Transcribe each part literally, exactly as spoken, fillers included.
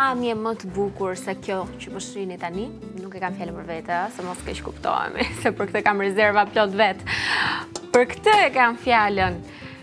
Pamje më të bukur se kjo që më shihni tani, nuk e kam fjalën për vete, se mos keq kuptohemi, se për këtë kam rezerva plot vet. Për këtë e kam fjalën.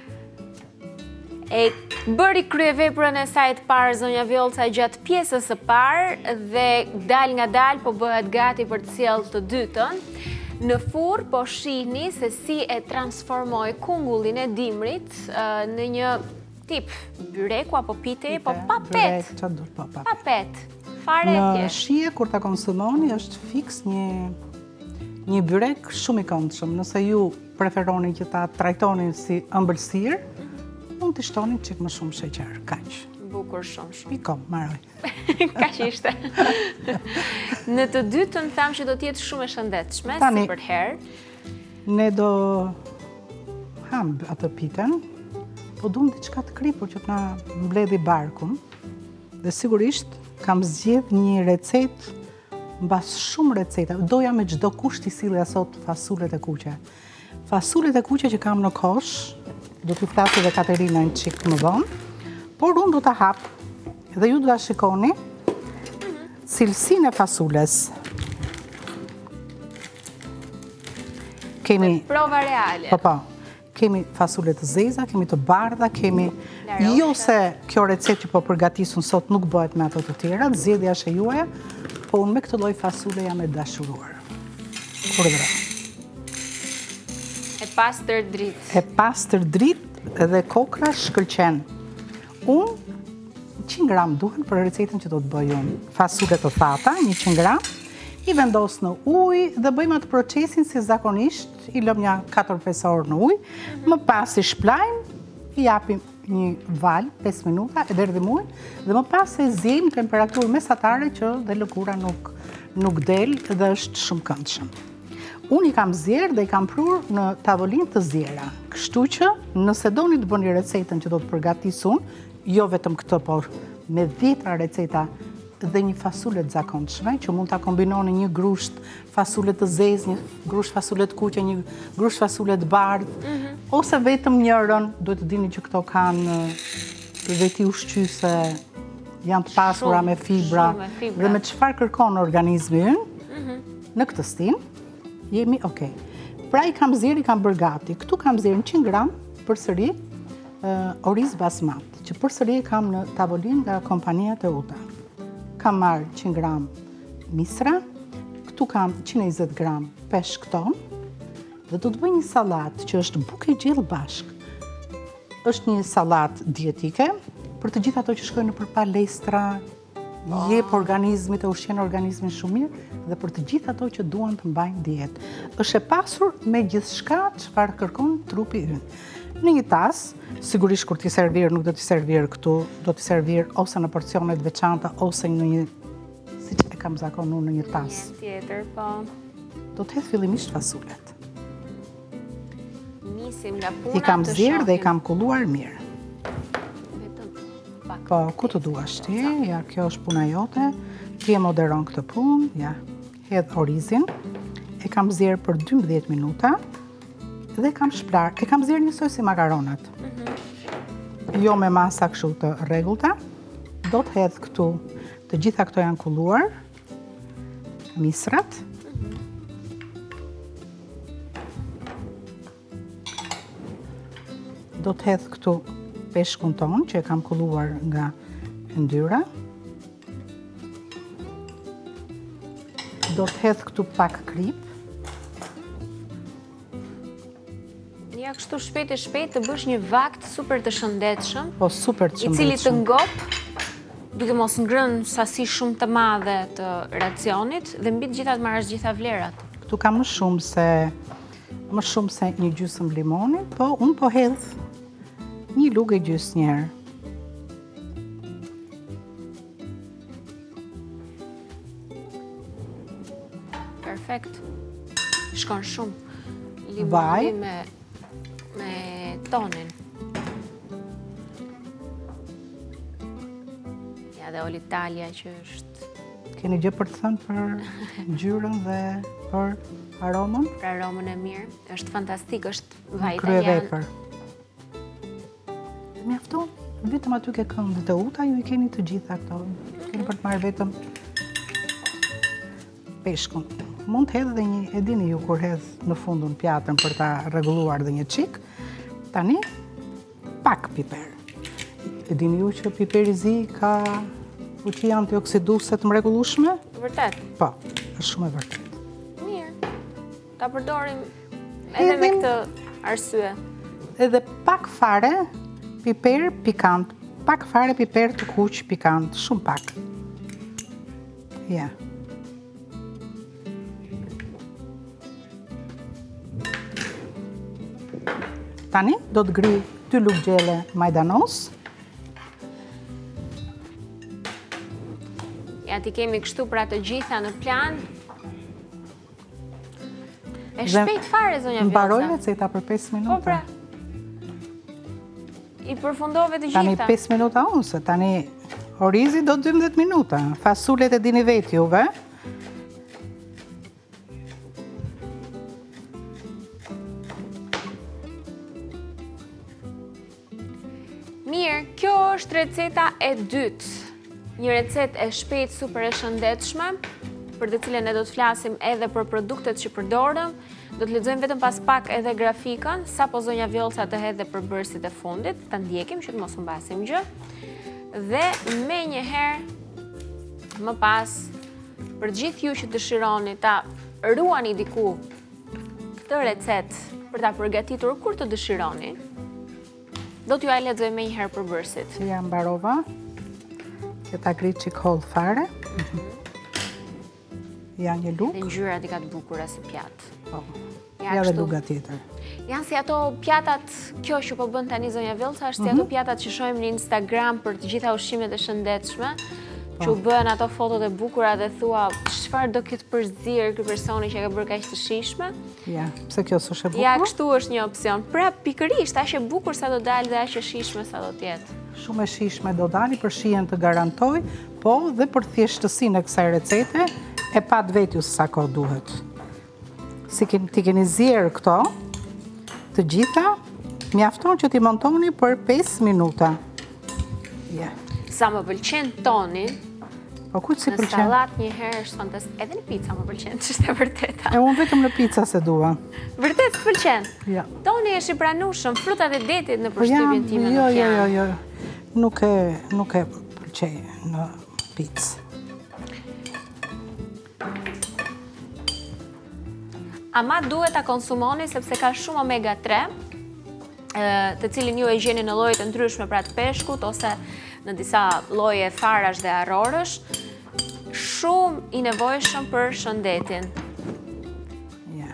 E bëri kryeveprën e saj të parë zonja Vjollca gjatë pjesës së parë dhe dal nga dal po bëhet gati për të sjellë të dytën. Në furr po shihni se si e transformoi kungullin e dimrit në një tip byreku apo pite, po pa pet. Pa pet. Fare e thjeshtë. Në shije kur ta konsumoni është fiks një një byrek shumë i këndshëm. Nëse ju preferoni që ta trajtoni si ëmbëlsirë, mund të shtonin çik më shumë sheqer, kaq. Bukur shumë shumë. Pikom, maroj. Kaq ishte. Në të dytën tham që do të jetë shumë e shëndetshme, si për herë. Ne do ham atë piten, po duam diçka të kripur që të na mbledhi barkun. Dhe sigurisht kam zgjedh një recetë mbas shumë receta. Doja me çdo kusht i sillja sot fasulet e kuqe. Fasulet e kuqe që kam në kosh, do t'ju flasë dhe Katerina në qikë më vonë, por unë do t'a hapë dhe ju do t'a shikoni cilësin e fasules. Kemi... Prova reale. Po, po. Kemi fasulet të zeza, kemi të bardha, kemi... Jo se kjo recet që po përgatisun sot nuk bëhet me ato të tjera, zjedhja është e juaja, po unë me këtë lloj fasule jam e dashuruar. Kur dhe. E pastër dritë. E pastër dritë dhe kokra shkëlqen. Unë njëqind gram duhen për recetën që do të bëj unë. Fasule të thata, njëqind gram, i vendos në ujë dhe bëjmë atë procesin si zakonisht, i lëm një katër pesë orë në ujë, më pas i shplajmë, i japim një valë, pesë minuta, e derdhim ujë, dhe më pas e ziejmë temperaturë mesatare që dhe lëkura nuk, nuk del dhe është shumë këndshëm. Unë i kam zjerë dhe i kam prur në tavolin të zjera. Kështu që nëse doni të bëni recetën që do të përgatis unë, jo vetëm këtë, por me dhjetra receta dhe një fasule të zakonshme, që mund të kombinoni një grusht fasule të zezë, një grusht fasule të kuqe, një grusht fasule të bardhë, ose vetëm njërën, duhet të dini që këto kanë veti ushqyse, janë të pasura me fibra, dhe me çfarë kërkon organizmi ynë, në këtë stin, jemi okej. Pra i kam zirë, i kam bërë gati. Këtu kam zirë njëqind gram përsëri oriz basmati, që përsëri kam në tavolin nga kompania të uta. Kam marrë njëqind gram misra, këtu kam njëqind e njëzet gram peshk ton, dhe do të bëj një sallatë që është buke gjellë bashk. Është një sallatë dietike, për të gjithë ato që shkojnë nëpër palestra, jep organizmit e ushqen organizmin shumë mirë, dhe për të gjithë ato që duan të mbajnë dietë. Është e pasur me gjithçka çfarë kërkon trupi ynë. Në një tas, sigurisht kur ti servir nuk do t'i servir këtu, do t'i servir ose në porcione të veçanta ose në një, siç e kam zakon unë, në një tas. Një tjetër, po. Do të hedh fillimisht fasulet. Nisim nga puna. I kam zirë dhe i kam kulluar mirë. Vetëm pak. Po, ku të duash ti? Ja, kjo është puna jote. Ti e moderon këtë punë, ja. Hedh orizin. E kam zirë për dymbëdhjetë minuta. Dhe kam shplar. E kam zirë njësoj si makaronat. Jo me masa kështu të rregullta. Do të hedh këtu, të gjitha këto janë kulluar. Misrat. Do të hedh këtu peshkun ton, që e kam kulluar nga yndyra. Do të hedh këtu pak kripë. Ja, kështu shpejt e shpejt të bësh një vakt super të shëndetshëm, Po, super të i cili të shëndetshëm. ngop, duke mos ngrënë sasi shumë të madhe të racionit, dhe mbi të gjitha të marrësh gjitha vlerat. Këtu ka më shumë se më shumë se një gjysmë limoni, po unë po hedh një lugë gjysmë njerë. Perfekt. Shkon shumë. Vaj. Limoni me me tonin. Ja, dhe olitalia që është... Keni gjë për të thënë për ngjyrën dhe për aromën? Për aromën e mirë. Është fantastik, është vaj Krye italian. vepër. Mjafton, vetëm aty ke këmbët e uta, ju i keni të gjitha këto. kemi për të marrë vetëm peshkun. Mund të hedhë dhe një, e dini ju kur hedhë në fundun pjatën për ta rregulluar dhe një çik. Tani pak piper. E dini ju që piperi zi ka fuqi antioksiduese të mrekullueshme? Vërtet? Po, është shumë e vërtet. Mirë. Ta përdorim edhe me këtë arsye. Edhe pak fare piper pikant. Pak fare piper të kuq pikant, shumë pak. Ja. Tani do të gri dy lugë gjelle majdanoz. Ja, ti kemi kështu pra të gjitha në plan. E shpejt fare, zonja Vjollca. Mbaroj receta për pesë minuta. Po pra. I përfundove të gjitha. Tani pesë minuta unë, se tani orizi do dymbëdhjetë minuta. Fasulet e dini vetë juve. Mirë, kjo është receta e dytë. Një recet e shpejt, super e shëndetshme, për të cilën ne do të flasim edhe për produktet që përdorëm. Do të lexojmë vetëm pas pak edhe grafikën, sa po zonja Vjollca të hedhë përbërësit e fundit, ta ndjekim që të mos humbasim gjë. Dhe me njëherë më pas, për gjithë ju që dëshironi ta ruani diku këtë recet për ta përgatitur kur të dëshironi, do t'ju a lexoj me njëherë përbërësit. Ja mbarova. Që ta gri qik hollë fare. Ja një lugë. Dhe ngjyrat i ka të bukura si pjatë. Po. Ja dhe luga tjetër. Janë si ato pjatat, kjo që po bën tani zonja Vjollca, është si ato pjatat që shohim në Instagram për të gjitha ushqimet e shëndetshme, që u bën ato fotot e bukura dhe thua çfarë do këtë përzirë ky personi që ka bërë kaq të shijshme. Ja, pse kjo s'është e bukur? Ja, kështu është një opsion. Pra pikërisht, aq e bukur sa do dalë dhe aq e shijshme sa do të jetë. Shumë e shijshme do dali, për shijen të garantoj, po dhe për thjeshtësinë e kësaj recete, e pat vetju sa kohë duhet. Si ti keni zjerë këto, të gjitha, mjafton që ti montoni për pesë minuta. Ja. Sa më pëlqen toni, po kujt si në pëlqen? sallat një herë është fantastik. Edhe në pica më pëlqen, që është e vërteta. E unë vetëm në pica se dua. Vërtet të pëlqen? Ja. Toni është i pranueshëm, frutat e detit në Po jam, përshtypjen time jo, nuk jo, janë. jo, jo. Nuk e, nuk e pëlqej në picë. Ama duhet ta konsumoni sepse ka shumë omega tre, të cilin ju e gjeni në lloje të ndryshme pra të peshkut ose në disa lloje farash dhe arrorësh, shumë i nevojshëm për shëndetin. Ja.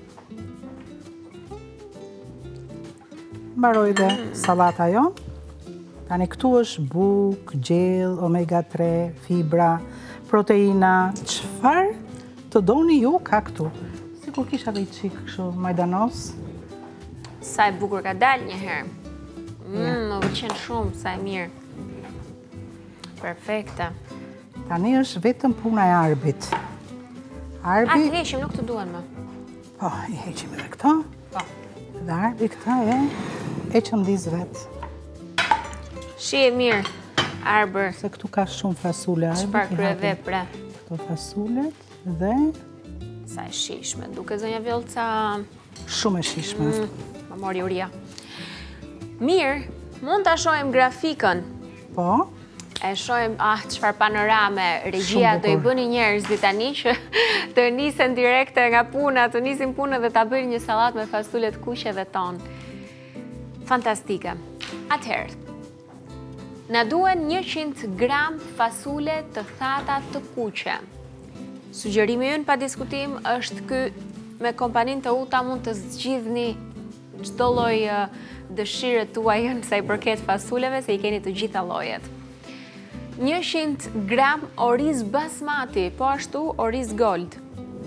Mbaroj dhe sallata jon. Tani këtu është bukë, gjellë, omega tre, fibra, proteina, çfarë të doni ju ka këtu. Sikur kisha dhe i qikë kështu majdanoz. Sa e bukur ka dalë një herë. Mmm, më pëlqen shumë, sa e mirë. Perfekte. Tani është vetëm puna e arbit. A, Arbi, të heqim, nuk të duan më. po, i heqim edhe këto. Po. Dhe arbi këta e, e qëndiz vetë. Shi e mirë, arbër. Se këtu ka shumë fasule arbi. Çfarë i krye hapim vepre. Këto fasulet dhe Sa e shishme, duke zonja Vjollca, shumë e shishme. më mori uria. Mirë, mund ta shohim grafikën. Po, E shohim, ah, çfarë panorame, regjia Shumë do i bukur. bëni njerëzit tani që të nisen direkte nga puna, të nisin punën dhe ta bëjnë një sallatë me fasulet kuqe dhe ton. Fantastike. Atëherë, na duhen njëqind gram fasule të thata të kuqe. Sugjerimi ynë pa diskutim është ky, me kompaninë të uta mund të zgjidhni çdo lloj dëshire tuaj sa i përket fasuleve, se i keni të gjitha llojet. njëqind gram oriz basmati, po ashtu oriz gold.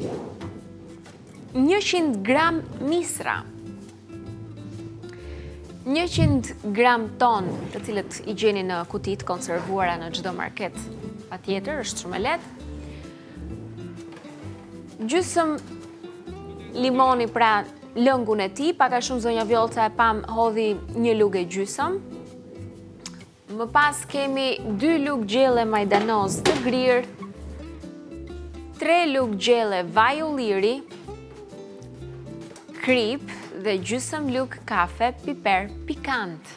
njëqind gram misra. njëqind gram ton, të cilët i gjeni në kutit konservuara në çdo market. Patjetër, është shumë e lehtë. Gjysëm limoni, pra lëngun e tij, pak a shumë zonja Vjollca e pam hodhi një lugë gjysëm. Më pas kemi dy lugë gjelle majdanoz të grirë, tre lugë gjelle vaj ulliri, kripë dhe gjysmë lugë kafe piper pikant.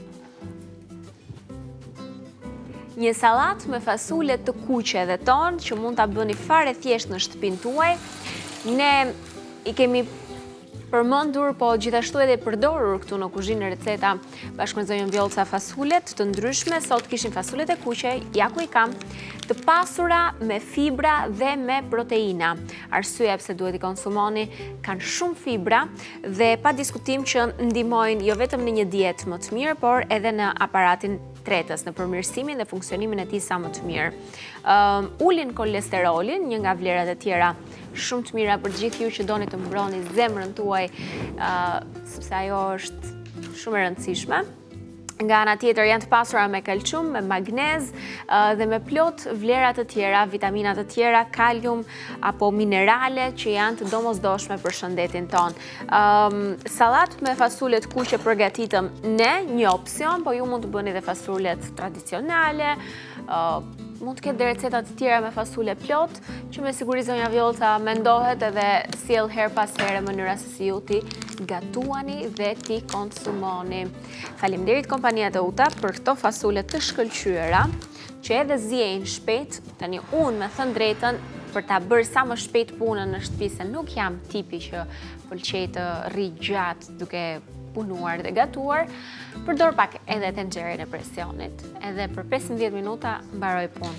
Një sallatë me fasule të kuqe dhe tonë, që mund ta bëni fare thjesht në shtëpinë tuaj. Ne i kemi përmendur, po gjithashtu edhe përdorur këtu në kuzhinë receta bashkë me zonjën Vjollca fasulet të ndryshme. Sot kishim fasulet e kuqe, ja ku i kam, të pasura me fibra dhe me proteina. Arsyeja pse duhet i konsumoni, kanë shumë fibra dhe pa diskutim që ndihmojnë jo vetëm në një dietë më të mirë, por edhe në aparatin tretës, në përmirësimin dhe funksionimin e tij sa më të mirë. Um, ulin kolesterolin, një nga vlerat e tjera shumë të mira për gjithë ju që doni të mbroni zemrën tuaj, uh, sepse ajo është shumë e rëndësishme. Nga ana tjetër janë të pasura me kalcium, me magnez uh, dhe me plot vlera të tjera, vitamina të tjera, kalium apo minerale që janë të domosdoshme për shëndetin ton. Um, Sallatë me fasulet kuqe përgatitëm ne, një opsion, po ju mund të bëni dhe fasulet tradicionale. Uh, mund të ketë dhe receta të tjera me fasule plot, që me siguri zonja Vjollca mendohet edhe sjell her pas here mënyra se si ju ti gatuani dhe ti konsumoni. Faleminderit kompania të uta për këto fasule të shkëlqyera, që edhe ziejnë shpejt. Tani unë me thënë drejtën, për ta bërë sa më shpejt punën në shtëpi, se nuk jam tipi që pëlqej të rri gjatë duke punuar dhe gatuar, përdor pak edhe tenxherin e presionit, edhe për pesëmbëdhjetë minuta mbaroj punë.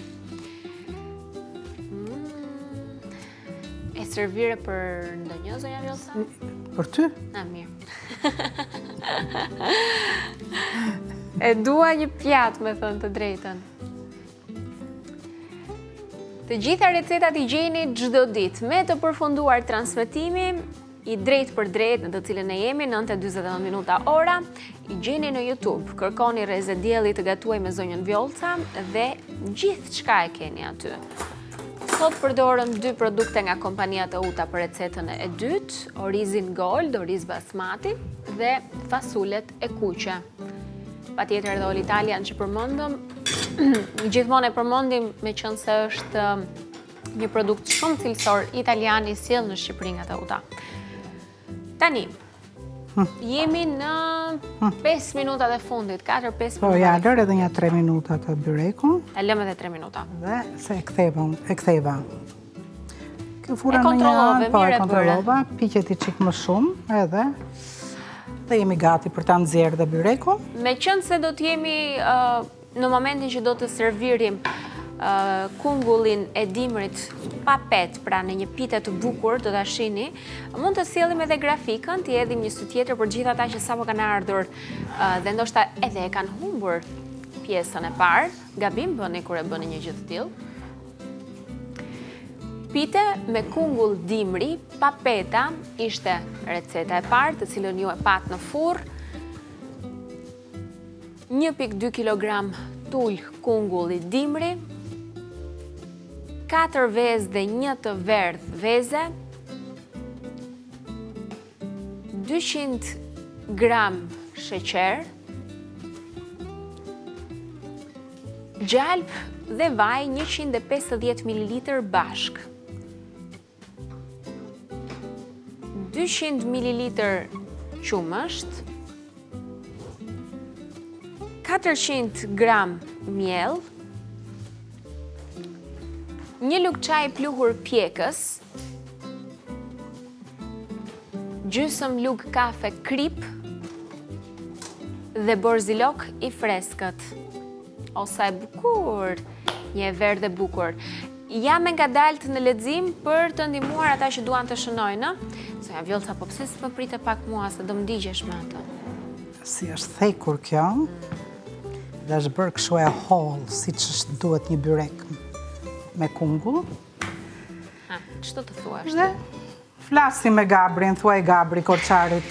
Mm. E servire për ndonjë, zonja Vjollca? Për ty? Na, mirë. E dua një pjatë, me thënë të drejtën. Të gjitha recetat i gjeni çdo ditë, me të përfunduar transmetimi i drejt për drejt në të cilën ne jemi, nëntë e dyzet e nëntë minuta ora, i gjeni në YouTube. Kërkoni rrezë dielli të gatuaj me zonjën Vjollca dhe gjithë çka e keni aty. Sot përdorëm dy produkte nga kompania të uta për recetën e dytë, orizin gold, oriz basmati dhe fasulet e kuqe. Patjetër edhe ol italian që përmendëm, gjithmonë e përmendim me qenë se është një produkt shumë cilësor italian i sjell në Shqipëri nga të uta. Tani, hm. jemi në hm. pesë minutat e fundit, katër pesë minutat. Po, ja lër edhe një tre minuta të byrekun. E lëm edhe tre minuta. Dhe se e ktheva, e ktheva. Kjo fura në një anë, po e kontrollova, piqet i çik më shumë edhe dhe jemi gati për ta nxjerrë dhe byrekun. Me qenë se do të jemi uh, në momentin që do të servirim Uh, kungullin e dimrit pa pet, pra në një pite të bukur, do ta shihni, mund të sjellim edhe grafikën, t'i hedhim një sy tjetër për gjithë ata që sapo kanë ardhur uh, dhe ndoshta edhe e kanë humbur pjesën e parë. Gabim bëni kur e bëni një gjë të tillë. Pite me kungull dimri pa peta ishte receta e parë, të cilën ju e pat në furr. një pikë dy kilogram tull kungulli dimri, katër vezë dhe një të verdh veze, dyqind gram sheqer, gjalp dhe vaj njëqind e pesëdhjetë mililitër bashk, dyqind mililitër qumësht, katërqind gram miell, një lugë çaj pluhur pjekës, gjysmë lugë kafe kripë dhe borzilok i freskët. O sa e bukur, një e verdhë e bukur. Jam e ngadalt në lexim për të ndihmuar ata që duan të shënojnë. Zonja Vjollca, po pse s'më pritet pak mua se do m'digjesh me atë? Si është thekur kjo, dhe është bërë kështu e hollë, siç është duhet një byrek me kungull. Ha, ç'do të thuash? Dhe flasim me Gabrin, thuaj Gabri Korçarit.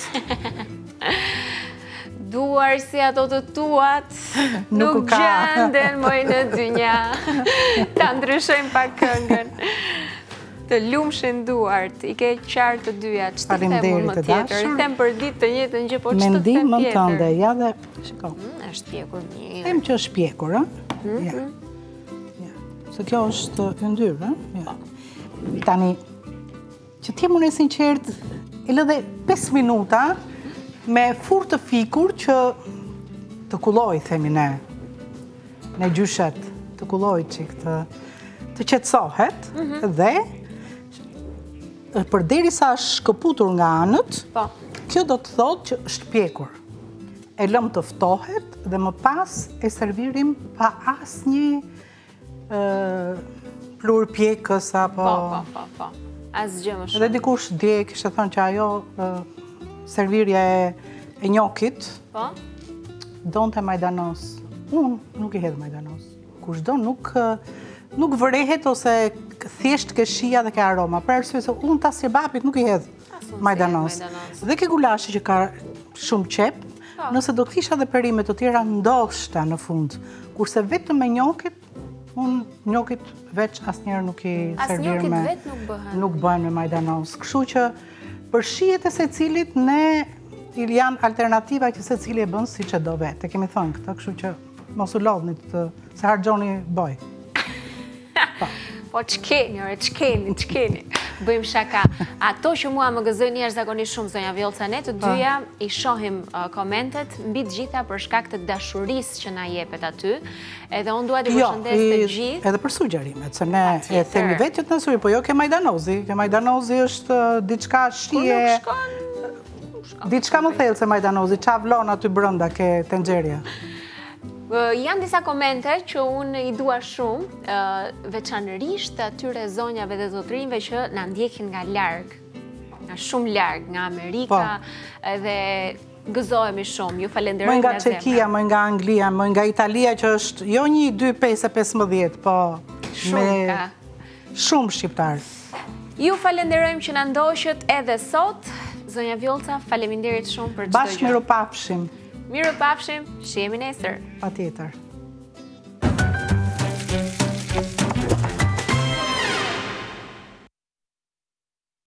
Duar si ato të tuat, nuk gjenden moj në dynja. Ta ndryshojmë pak këngën. Të lumshin duart, i ke qartë të dyja, që të them unë më tjetër? I them për ditë të njëjtën gjë, po që të them tjetër? Mendim më tënde, ja dhe, shiko. Është pjekur mirë. Them që është pjekur, ë? Ja. Se kjo është yndyrë, ë? Ja. Tani, që ti më në sinqert, e lë dhe pesë minuta me furë të fikur që të kulloj, themi ne, në gjyshet, të kulloj qik, të, të qetësohet, dhe për deri sa është shkëputur nga anët, kjo do të thotë që është pjekur. E lëm të ftohet dhe më pas e servirim pa asë një plur pjekës apo... Po, po, po, po. Asë gjë më shumë. Edhe dikush dje kishte thënë që ajo servirja e, e njokit, po? Donte majdanoz. Unë nuk i hedh majdanoz. Kush do nuk, nuk vërehet ose thjesht ke shija dhe ke aroma. Për arsye se unë tas kebapit nuk i hedh majdanoz. Dhe ke gulashi që ka shumë qep, nëse do të kisha dhe perime të tjera ndoshta në fund. Kurse vetëm me njokit, unë njokit veç asnjëherë nuk i servir me... As njokit vet nuk bëhen? Nuk bëhen me majdanoz. Kështu që për shijet e secilit ne janë alternativa që secili e bën siç e do vetë. E kemi thënë këtë, kështu që mos u lodhni të se harxhoni boj. Po, po ç'keni, ore, ç'keni, ç'keni. Bëjmë shaka. Ato që mua më gëzojnë jashtëzakonisht shumë, zonja Vjollca, ne të dyja i shohim komentet mbi të gjitha për shkak të dashurisë që na jepet aty. Edhe unë dua të përshëndes të gjithë. Edhe për sugjerimet, se ne e themi vetë që të nësuri, po jo ke majdanozi. Ke majdanozi është diçka shije... Diçka më thellë se majdanozi, qa vlon aty brënda ke tenxherja? Janë disa komente që unë i dua shumë, veçanërisht atyre zonjave dhe zotrinjve që na ndjekin nga larg, nga shumë larg, nga Amerika, dhe gëzohemi shumë, ju falenderojmë nga zemra. Më nga Çekia, më nga Anglia, më nga Italia, që është jo një, dy, pesë, pesëmbëdhjetë, po me shumë shqiptarë. Ju falenderojmë që na ndoqët edhe sot. Zonja Vjollca, faleminderit shumë për çdo gjë. Bashkë miru pafshim. Miru pafshim, shihemi nesër. Patjetër.